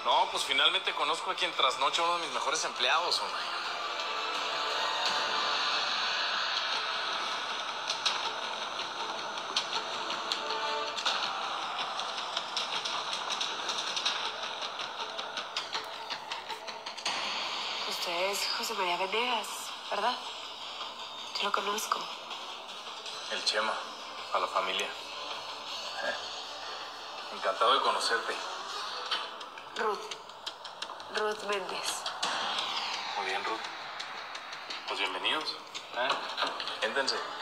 No, pues finalmente conozco a quien trasnocha a uno de mis mejores empleados, hombre. Usted es José María Venegas, ¿verdad? Yo lo conozco. El Chema, a la familia. Encantado de conocerte. Ruth Méndez. Muy bien, Ruth. Pues bienvenidos. Éntense.